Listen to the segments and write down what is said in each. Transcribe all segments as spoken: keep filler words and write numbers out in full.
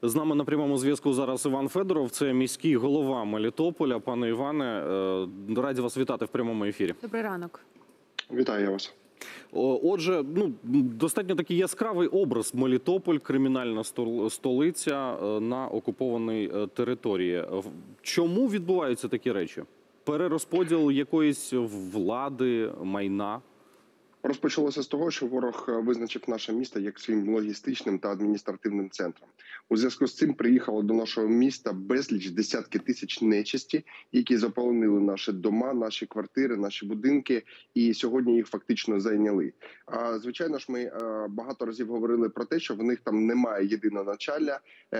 З нами на прямому зв'язку зараз Іван Федоров, це міський голова Мелітополя. Пане Іване, раді вас вітати в прямому ефірі. Добрий ранок. Вітаю вас. Отже, ну, достатньо такий яскравий образ Мелітополь, кримінальна столиця на окупованій території. Чому відбуваються такі речі? Перерозподіл якоїсь влади, майна? Розпочалося з того, що ворог визначив наше місто як своїм логістичним та адміністративним центром. У зв'язку з цим приїхало до нашого міста безліч десятки тисяч нечисті, які заполонили наші дома, наші квартири, наші будинки, і сьогодні їх фактично зайняли. А, звичайно ж, ми багато разів говорили про те, що в них там немає єдиного начальня,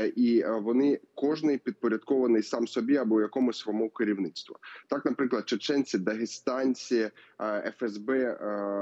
і вони кожний підпорядкований сам собі або якомусь своєму керівництву. Так, наприклад, чеченці, дагестанці, еф ес бе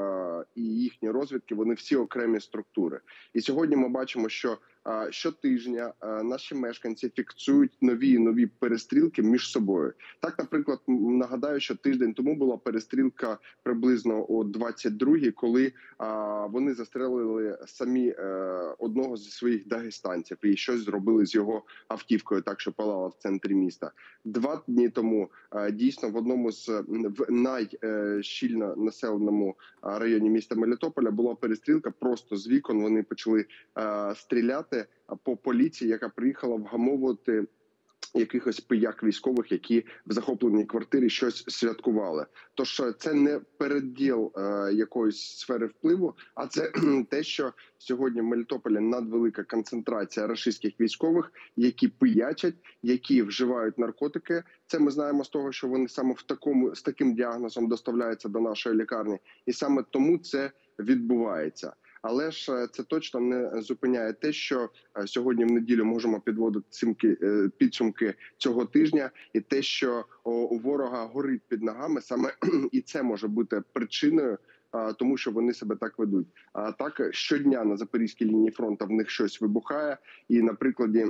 і їхні розвідки, вони всі окремі структури. І сьогодні ми бачимо, що щотижня наші мешканці фіксують нові і нові перестрілки між собою. Так, наприклад, нагадаю, що тиждень тому була перестрілка приблизно о двадцять другій, коли вони застрелили самі одного зі своїх дагестанців і щось зробили з його автівкою, так що палала в центрі міста. Два дні тому дійсно в одному з в найщільно населеному районі міста Мелітополя була перестрілка, просто з вікон вони почали стріляти по поліції, яка приїхала вгамовувати якихось пияк військових, які в захопленій квартирі щось святкували. Тож це не переділ е, якоїсь сфери впливу, а це те, що сьогодні в Мелітополі надвелика концентрація рашистських військових, які пиячать, які вживають наркотики. Це ми знаємо з того, що вони саме в такому з таким діагнозом доставляються до нашої лікарні, і саме тому це відбувається. Але ж це точно не зупиняє те, що сьогодні в неділю можемо підводити підсумки цього тижня, і те, що у ворога горить під ногами, саме і це може бути причиною, тому що вони себе так ведуть. А так щодня на Запорізькій лінії фронту в них щось вибухає, і на прикладі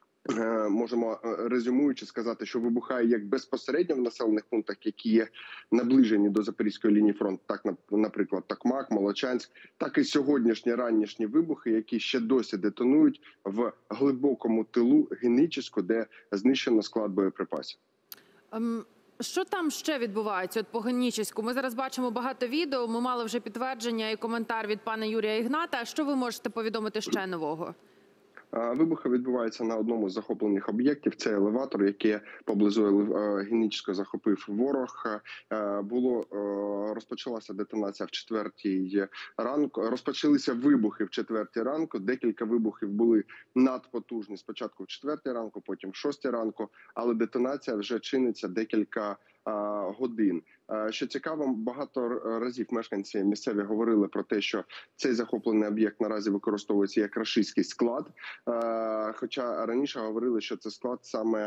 можемо, резюмуючи, сказати, що вибухає як безпосередньо в населених пунктах, які є наближені до Запорізької лінії фронту, так, наприклад, Токмак, Молочанськ, так і сьогоднішні ранішні вибухи, які ще досі детонують в глибокому тилу Генічеську, де знищено склад боєприпасів. Um... Що там ще відбувається от по Генічеську? Ми зараз бачимо багато відео, ми мали вже підтвердження і коментар від пана Юрія Ігната. Що ви можете повідомити ще нового? Вибухи відбуваються на одному з захоплених об'єктів. Це елеватор, який поблизу Генічеська захопив ворог. Було розпочалася детонація в четвертій ранку. Розпочалися вибухи в четвертій ранку. Декілька вибухів були надпотужні. Спочатку в четвертій ранку, потім в шостій ранку. Але детонація вже чиниться декілька годин. Що цікаво, багато разів мешканці місцеві говорили про те, що цей захоплений об'єкт наразі використовується як рашистський склад. Хоча раніше говорили, що це склад саме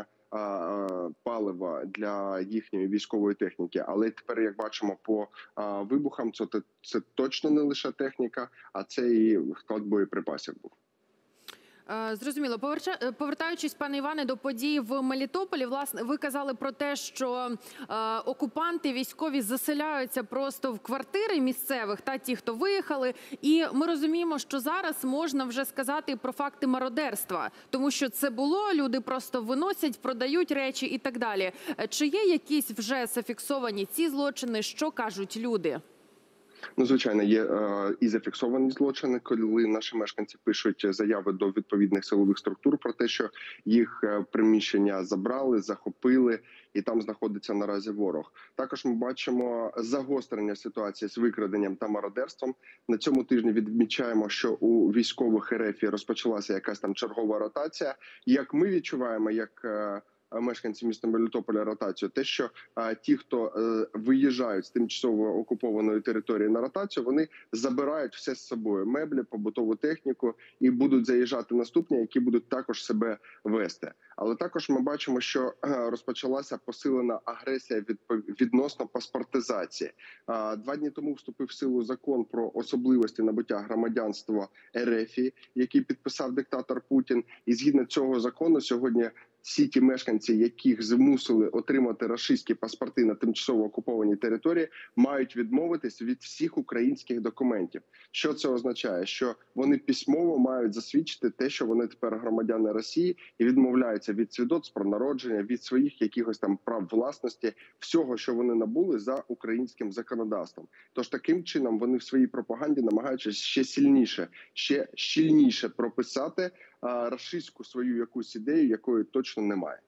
палива для їхньої військової техніки. Але тепер, як бачимо по вибухам, це, це точно не лише техніка, а це і склад боєприпасів був. Зрозуміло. Повертаючись, пане Іване, до подій в Мелітополі, власне, ви казали про те, що е, окупанти військові заселяються просто в квартири місцевих, та ті, хто виїхали. І ми розуміємо, що зараз можна вже сказати про факти мародерства, тому що це було, люди просто виносять, продають речі і так далі. Чи є якісь вже зафіксовані ці злочини, що кажуть люди? Ну, звичайно, є е, і зафіксовані злочини, коли наші мешканці пишуть заяви до відповідних силових структур про те, що їх приміщення забрали, захопили, і там знаходиться наразі ворог. Також ми бачимо загострення ситуації з викраденням та мародерством. На цьому тижні відмічаємо, що у військових ер еф розпочалася якась там чергова ротація. Як ми відчуваємо, як е, мешканці міста Мелітополя ротацію, те, що а, ті, хто е, виїжджають з тимчасово окупованої території на ротацію, вони забирають все з собою: меблі, побутову техніку, і будуть заїжджати наступні, які будуть також себе вести. Але також ми бачимо, що е, розпочалася посилена агресія від, відносно паспортизації. А, два дні тому вступив в силу закон про особливості набуття громадянства ер еф, який підписав диктатор Путін. І згідно цього закону сьогодні всі ті мешканці, яких змусили отримати рашистські паспорти на тимчасово окупованій території, мають відмовитись від всіх українських документів. Що це означає? Що вони письмово мають засвідчити те, що вони тепер громадяни Росії, і відмовляються від свідоцтв про народження, від своїх якихось там прав власності, всього, що вони набули за українським законодавством. Тож таким чином вони в своїй пропаганді намагаються ще сильніше, ще щільніше прописати а, рашистську свою якусь ідею, якої точно немає.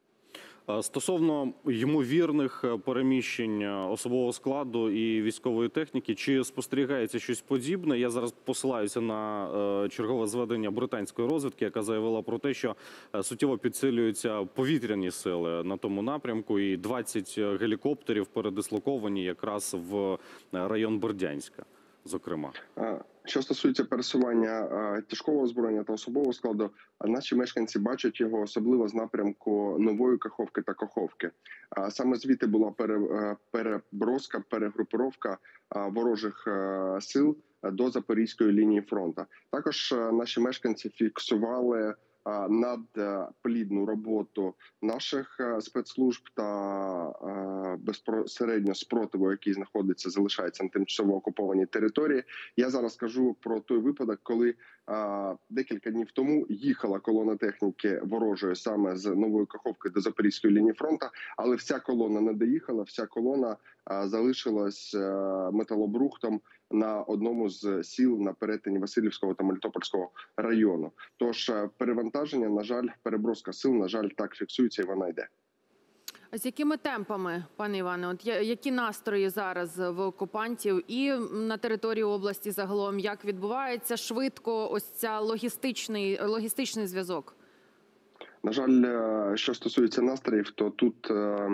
Стосовно ймовірних переміщень особового складу і військової техніки, чи спостерігається щось подібне? Я зараз посилаюся на чергове зведення британської розвідки, яка заявила про те, що суттєво підсилюються повітряні сили на тому напрямку, і двадцять гелікоптерів передислоковані якраз в район Бердянська, зокрема. Що стосується пересування тяжкого озброєння та особового складу, наші мешканці бачать його особливо з напрямку Нової Каховки та Каховки. Саме звідти була переброска, перегрупировка ворожих сил до Запорізької лінії фронту. Також наші мешканці фіксували надплідну роботу наших спецслужб та безпосередньо спротиву, який знаходиться, залишається на тимчасово окупованій території. Я зараз кажу про той випадок, коли декілька днів тому їхала колона техніки ворожої саме з Нової Каховки до Запорізької лінії фронту, але вся колона не доїхала, вся колона залишилась металобрухтом на одному з сіл на перетині Васильівського та Мелітопольського району. Тож перевантаження, на жаль, переброска сил, на жаль, так фіксується і вона йде. А з якими темпами, пане Іване, от які настрої зараз в окупантів і на території області загалом? Як відбувається швидко ось ця логістичний, логістичний зв'язок? На жаль, що стосується настроїв, то тут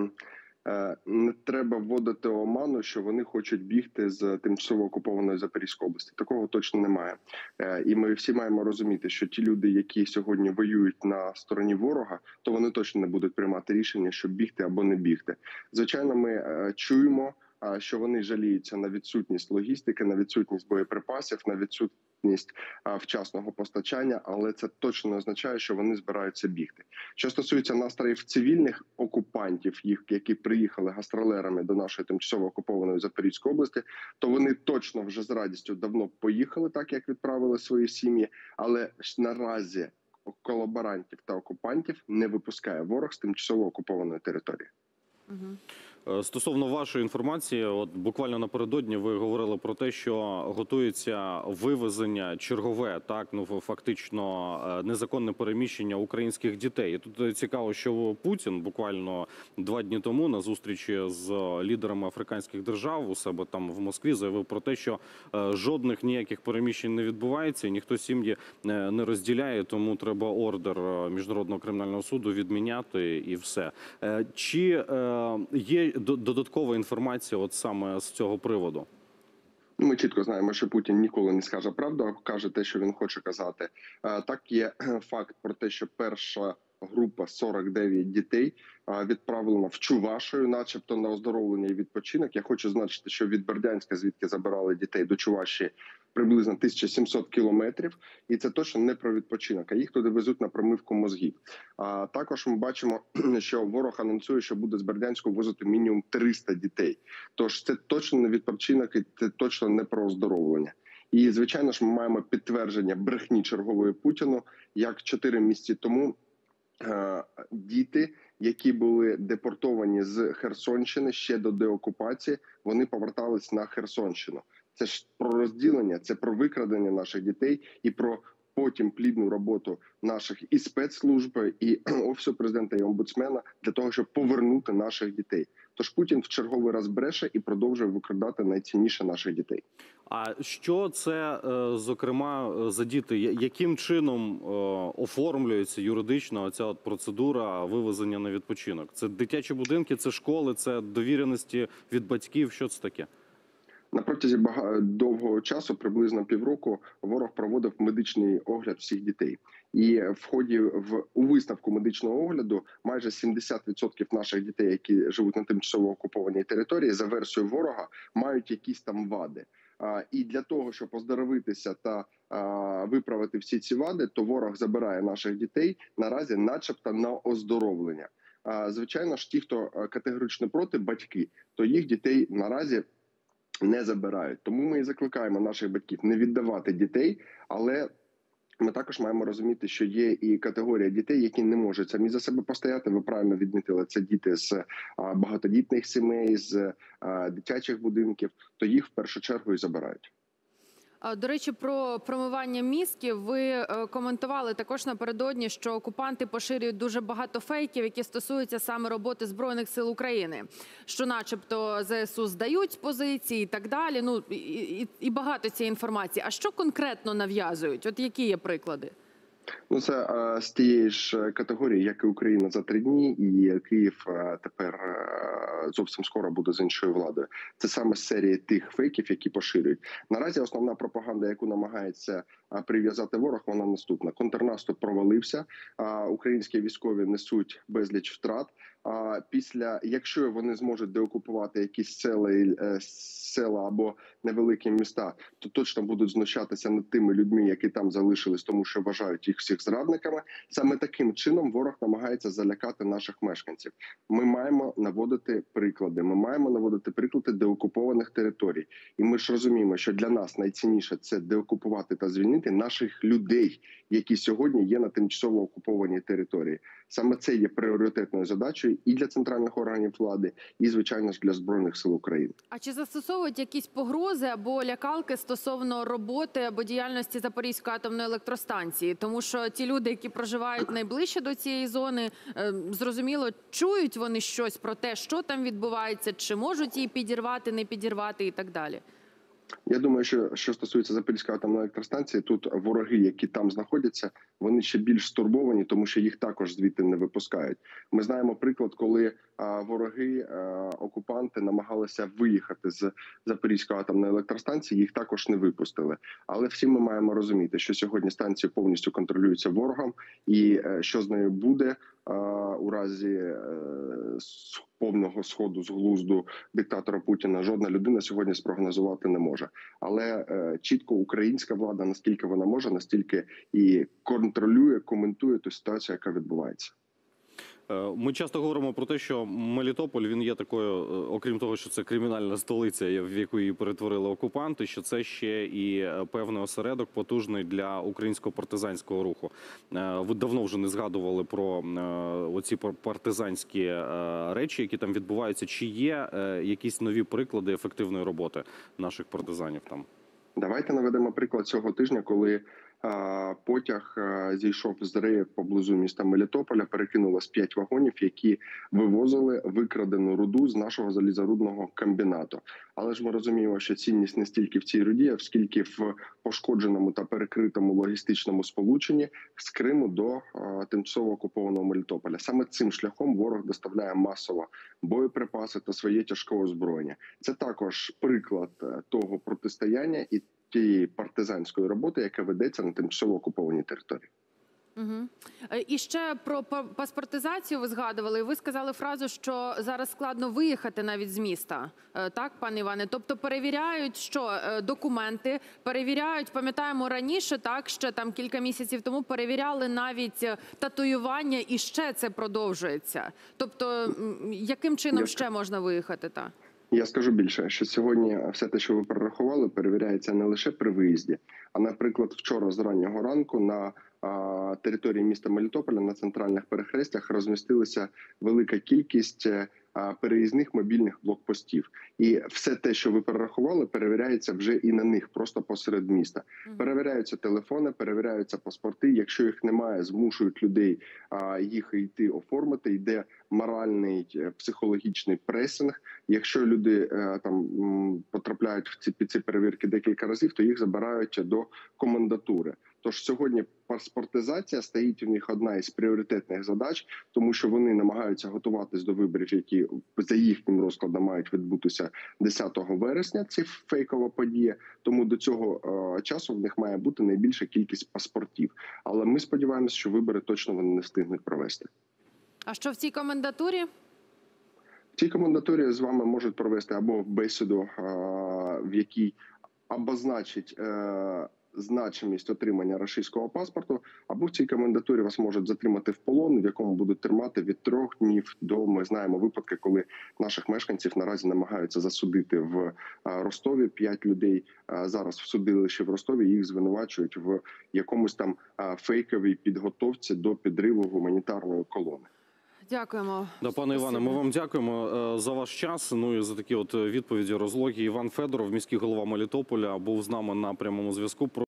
не треба вводити оману, що вони хочуть бігти з тимчасово окупованої Запорізької області. Такого точно немає. І ми всі маємо розуміти, що ті люди, які сьогодні воюють на стороні ворога, то вони точно не будуть приймати рішення, щоб бігти або не бігти. Звичайно, ми чуємо, що вони жаліються на відсутність логістики, на відсутність боєприпасів, на відсутність вчасного постачання, але це точно не означає, що вони збираються бігти. Що стосується настроїв цивільних окупантів, їх, які приїхали гастролерами до нашої тимчасово окупованої Запорізької області, то вони точно вже з радістю давно поїхали, так як відправили свої сім'ї, але наразі колаборантів та окупантів не випускає ворог з тимчасово окупованої території. Угу. Стосовно вашої інформації, от буквально напередодні ви говорили про те, що готується вивезення чергове, так, ну фактично незаконне переміщення українських дітей. І тут цікаво, що Путін буквально два дні тому на зустрічі з лідерами африканських держав у себе там в Москві заявив про те, що жодних ніяких переміщень не відбувається, і ніхто сім'ї не розділяє, тому треба ордер Міжнародного кримінального суду відміняти і все. Чи є додаткова інформація от саме з цього приводу? Ми чітко знаємо, що Путін ніколи не скаже правду, а каже те, що він хоче казати. Так, є факт про те, що перша група сорок дев'ять дітей відправлена в Чувашію, начебто на оздоровлення і відпочинок. Я хочу зазначити, що від Бердянська, звідки забирали дітей, до Чувашії приблизно тисяча сімсот кілометрів, і це точно не про відпочинок, а їх туди везуть на промивку мозгів. А також ми бачимо, що ворог анонсує, що буде з Бердянську вивозити мінімум триста дітей. Тож це точно не відпочинок і це точно не про оздоровлення. І, звичайно ж, ми маємо підтвердження брехні чергової Путіну, як чотири місяці тому діти, які були депортовані з Херсонщини ще до деокупації, вони повертались на Херсонщину. Це ж про розділення, це про викрадення наших дітей і про потім плідну роботу наших і спецслужб, і Офісу президента, і омбудсмена для того, щоб повернути наших дітей. Тож Путін в черговий раз бреше і продовжує викрадати найцінніше наших дітей. А що це, зокрема, за діти? Яким чином оформлюється юридично оця от процедура вивезення на відпочинок? Це дитячі будинки, це школи, це довіреності від батьків? Що це таке? На протязі довгого часу, приблизно півроку, ворог проводив медичний огляд всіх дітей. І в ході в у виставку медичного огляду майже сімдесят відсотків наших дітей, які живуть на тимчасово окупованій території, за версією ворога, мають якісь там вади. А, І для того, щоб оздоровитися та а, виправити всі ці вади, то ворог забирає наших дітей наразі, начебто, на оздоровлення. А, Звичайно ж, ті, хто категорично проти, батьки, то їх дітей наразі не забирають. Тому ми і закликаємо наших батьків не віддавати дітей, але ми також маємо розуміти, що є і категорія дітей, які не можуть самі за себе постояти. Ви правильно відмітили, це діти з багатодітних сімей, з дитячих будинків, то їх в першу чергу і забирають. До речі, про промивання мізків ви коментували також напередодні, що окупанти поширюють дуже багато фейків, які стосуються саме роботи Збройних сил України, що начебто ЗСУ здають позиції і так далі, ну і, і, і багато цієї інформації. А що конкретно нав'язують? От які є приклади? Ну, це а, з тієї ж категорії, як і Україна за три дні, і Київ а, тепер а, зовсім скоро буде з іншою владою. Це саме з серії тих фейків, які поширюють. Наразі основна пропаганда, яку намагається а, прив'язати ворог, вона наступна. Контрнаступ провалився, а, українські військові несуть безліч втрат. А після, якщо вони зможуть деокупувати якісь села, села або невеликі міста, то точно будуть знущатися над тими людьми, які там залишились, тому що вважають їх всіх зрадниками. Саме таким чином ворог намагається залякати наших мешканців. Ми маємо наводити приклади. Ми маємо наводити приклади деокупованих територій. І ми ж розуміємо, що для нас найцінніше – це деокупувати та звільнити наших людей, які сьогодні є на тимчасово окупованій території. Саме це є пріоритетною задачею і для центральних органів влади, і, звичайно ж, для Збройних сил України. А чи застосовують якісь погрози або лякалки стосовно роботи або діяльності Запорізької атомної електростанції? Тому що ті люди, які проживають найближче до цієї зони, зрозуміло, чують вони щось про те, що там відбувається, чи можуть її підірвати, не підірвати і так далі? Я думаю, що що стосується Запорізької атомної електростанції, тут вороги, які там знаходяться, вони ще більш стурбовані, тому що їх також звідти не випускають. Ми знаємо приклад, коли а, вороги, а, окупанти намагалися виїхати з Запорізької атомної електростанції, їх також не випустили. Але всі ми маємо розуміти, що сьогодні станція повністю контролюється ворогом, і а, що з нею буде а, у разі а, повного сходу з глузду диктатора Путіна, жодна людина сьогодні спрогнозувати не може. Але е, чітко українська влада, наскільки вона може, настільки і контролює, коментує ту ситуацію, яка відбувається. Ми часто говоримо про те, що Мелітополь, він є такою, окрім того, що це кримінальна столиця, в яку її перетворили окупанти, що це ще і певний осередок потужний для українського партизанського руху. Ви давно вже не згадували про оці партизанські речі, які там відбуваються. Чи є якісь нові приклади ефективної роботи наших партизанів там? Давайте наведемо приклад цього тижня, коли потяг зійшов з реї поблизу міста Мелітополя, перекинулось п'ять вагонів, які вивозили викрадену руду з нашого залізорудного комбінату. Але ж ми розуміємо, що цінність не стільки в цій руді, а скільки в пошкодженому та перекритому логістичному сполученні з Криму до тимчасово окупованого Мелітополя. Саме цим шляхом ворог доставляє масово боєприпаси та своє тяжке озброєння. Це також приклад того протистояння і тієї партизанської роботи, яка ведеться на тимчасово окупованій території. Угу. І ще про паспортизацію ви згадували. Ви сказали фразу, що зараз складно виїхати навіть з міста. Так, пане Іване? Тобто перевіряють, що документи, перевіряють, пам'ятаємо раніше, так, ще там кілька місяців тому перевіряли навіть татуювання, і ще це продовжується. Тобто, яким чином ще можна виїхати? Так? Я скажу більше, що сьогодні все те, що ви перерахували, перевіряється не лише при виїзді, а, наприклад, вчора з раннього ранку на а, території міста Мелітополя на центральних перехрестях розмістилася велика кількість а, переїзних мобільних блокпостів. І все те, що ви перерахували, перевіряється вже і на них, просто посеред міста. Mm-hmm. Перевіряються телефони, перевіряються паспорти. Якщо їх немає, змушують людей а, їх йти оформити. Йде моральний, психологічний пресинг. Якщо люди а, там потрапляють в ці, під ці перевірки декілька разів, то їх забирають до комендатури. Тож сьогодні паспортизація стоїть у них одна із пріоритетних задач, тому що вони намагаються готуватись до виборів, які за їхнім розкладом мають відбутися десятого вересня. Це фейкова подія. Тому до цього е, часу в них має бути найбільша кількість паспортів. Але ми сподіваємося, що вибори точно вони не встигнуть провести. А що в цій комендатурі? В цій комендатурі з вами можуть провести або бесіду, е, в якій обозначить е, значимість отримання російського паспорту, або в цій комендатурі вас можуть затримати в полон, в якому будуть тримати від трьох днів до, ми знаємо випадки, коли наших мешканців наразі намагаються засудити в е, Ростові. П'ять людей е, зараз в судилищі в Ростові, їх звинувачують в якомусь там е, фейковій підготовці до підриву гуманітарної колони. Дякуємо. Да, пане Іване, ми вам дякуємо е, за ваш час. Ну і за такі от відповіді розлогі. Іван Федоров, міський голова Мелітополя, був з нами на прямому зв'язку.